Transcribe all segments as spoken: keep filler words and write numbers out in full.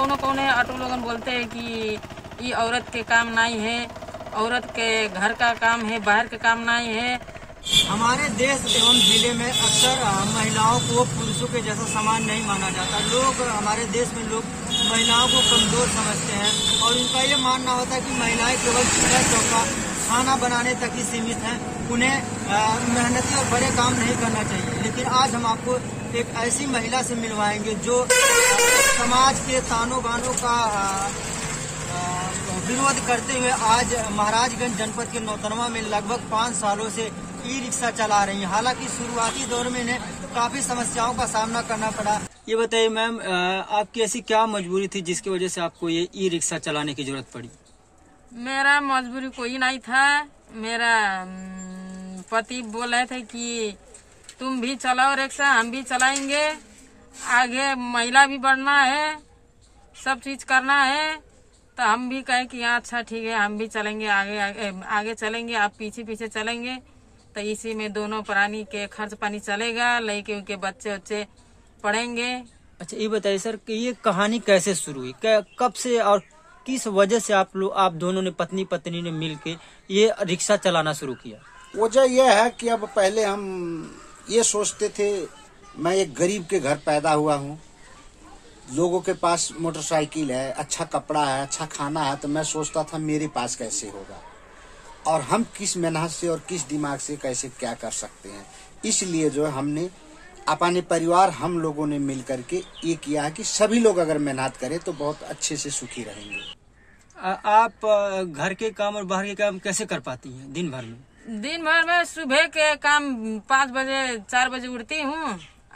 कौनो कौने ऑटो लोगन बोलते हैं कि ये औरत के काम नहीं है, औरत के घर का काम है, बाहर के काम नहीं है। हमारे देश एवं जिले में अक्सर महिलाओं को पुरुषों के जैसा समान नहीं माना जाता। लोग हमारे देश में लोग महिलाओं को कमजोर समझते हैं और उनका ये मानना होता है कि महिलाएं केवल चूल्हा चौका खाना बनाने तक ही सीमित हैं, उन्हें मेहनती और बड़े काम नहीं करना चाहिए। लेकिन आज हम आपको एक ऐसी महिला से मिलवाएंगे जो समाज के तानों बानों का विरोध करते हुए आज महाराजगंज जनपद के नौतनवा में लगभग पाँच सालों से ई रिक्शा चला रही हैं। हालांकि शुरुआती दौर में इन्हें काफी समस्याओं का सामना करना पड़ा। ये बताइए मैम, आपकी ऐसी क्या मजबूरी थी जिसकी वजह से आपको ये ई रिक्शा चलाने की जरूरत पड़ी? मेरा मजबूरी कोई नहीं था। मेरा पति बोल रहे थे कि तुम भी चलाओ रिक्शा, हम भी चलाएंगे, आगे महिला भी बढ़ना है, सब चीज करना है। तो हम भी कहे कि हाँ अच्छा ठीक है, हम भी चलेंगे, आगे आगे, आगे चलेंगे, आप पीछे पीछे चलेंगे। तो इसी में दोनों प्राणी के खर्च पानी चलेगा, लड़के उनके बच्चे बच्चे पढ़ेंगे। अच्छा ये बताइए सर कि ये कहानी कैसे शुरू हुई, कब से और किस वजह से आप लोग आप दोनों ने पत्नी पत्नी ने मिलके ये रिक्शा चलाना शुरू किया? वजह यह है कि अब पहले हम ये सोचते थे, मैं एक गरीब के घर पैदा हुआ हूँ, लोगों के पास मोटरसाइकिल है, अच्छा कपड़ा है, अच्छा खाना है, तो मैं सोचता था मेरे पास कैसे होगा और हम किस मेहनत से और किस दिमाग से कैसे क्या कर सकते हैं। इसलिए जो हमने अपने परिवार हम लोगों ने मिल करके ये किया है कि सभी लोग अगर मेहनत करें तो बहुत अच्छे से सुखी रहेंगे। आ, आप घर के काम और बाहर के काम कैसे कर पाती हैं दिन भर में? दिन भर में सुबह के काम पाँच बजे चार बजे उठती हूँ,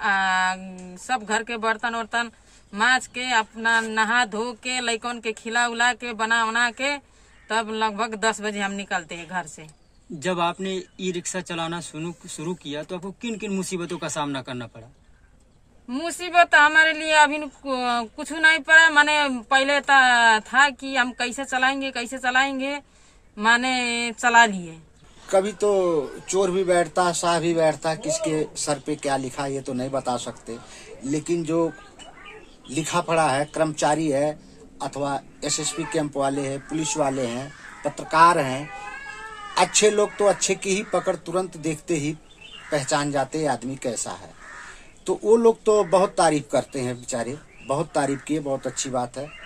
सब घर के बर्तन वर्तन माज के अपना नहा धो के लइकन के खिला उला के बना उना के तब लगभग दस बजे हम निकलते हैं घर से। जब आपने ई रिक्शा चलाना शुरू शुरू किया तो आपको किन किन मुसीबतों का सामना करना पड़ा? मुसीबत हमारे लिए अभी कुछ नहीं पड़ा। माने पहले था कि हम कैसे चलाएंगे कैसे चलाएंगे, माने चला लिए। कभी तो चोर भी बैठता, शाह भी बैठता, किसके सर पे क्या लिखा ये तो नहीं बता सकते, लेकिन जो लिखा पड़ा है, कर्मचारी है अथवा एसएसपी कैंप वाले हैं, पुलिस वाले हैं, पत्रकार हैं, अच्छे लोग तो अच्छे की ही पकड़ तुरंत देखते ही पहचान जाते हैं आदमी कैसा है। तो वो लोग तो बहुत तारीफ करते हैं, बेचारे बहुत तारीफ किए, बहुत अच्छी बात है।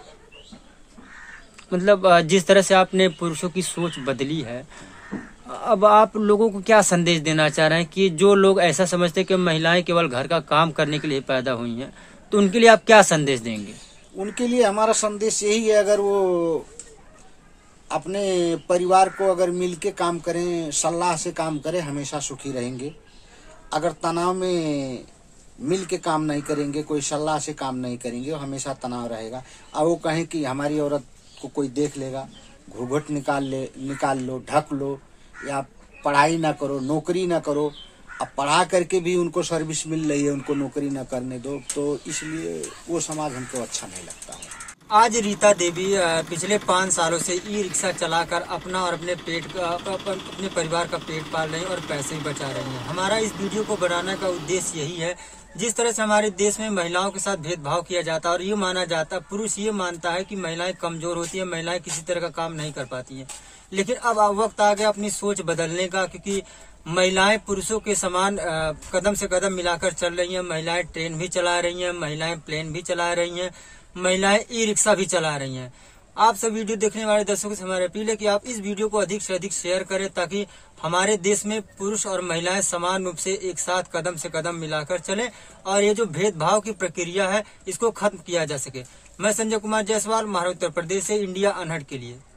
मतलब जिस तरह से आपने पुरुषों की सोच बदली है, अब आप लोगों को क्या संदेश देना चाह रहे हैं कि जो लोग ऐसा समझते हैं कि महिलाएं केवल घर का काम करने के लिए पैदा हुई हैं, तो उनके लिए आप क्या संदेश देंगे? उनके लिए हमारा संदेश यही है, अगर वो अपने परिवार को अगर मिलके काम करें, सलाह से काम करें, हमेशा सुखी रहेंगे। अगर तनाव में मिल के काम नहीं करेंगे, कोई सलाह से काम नहीं करेंगे, वो हमेशा तनाव रहेगा। अब वो कहें कि हमारी औरत को कोई देख लेगा, घूंघट निकाल ले निकाल लो, ढक लो, या पढ़ाई ना करो, नौकरी ना करो। अब पढ़ा करके भी उनको सर्विस मिल रही है, उनको नौकरी ना करने दो, तो इसलिए वो समाज हमको अच्छा नहीं लगता है। आज रीता देवी पिछले पाँच सालों से ई रिक्शा चलाकर अपना और अपने पेट का अपने परिवार का पेट पाल रही हैं और पैसे भी बचा रही हैं। हमारा इस वीडियो को बनाने का उद्देश्य यही है, जिस तरह से हमारे देश में महिलाओं के साथ भेदभाव किया जाता है और ये माना जाता, पुरुष ये मानता है कि महिलाएं कमजोर होती हैं, महिलाएं किसी तरह का काम नहीं कर पाती हैं। लेकिन अब वक्त आ गया अपनी सोच बदलने का, क्योंकि महिलाएं पुरुषों के समान कदम से कदम मिलाकर चल रही हैं। महिलाएं ट्रेन भी चला रही हैं, महिलाएं प्लेन भी चला रही हैं, महिलाएं ई रिक्शा भी चला रही हैं। आप सब वीडियो देखने वाले दर्शकों से हमारी अपील है कि आप इस वीडियो को अधिक से अधिक शेयर करें, ताकि हमारे देश में पुरुष और महिलाएं समान रूप से एक साथ कदम से कदम मिलाकर चलें और ये जो भेदभाव की प्रक्रिया है इसको खत्म किया जा सके। मैं संजय कुमार जायसवाल, महाराष्ट्र उत्तर प्रदेश से इंडिया अनहट के लिए।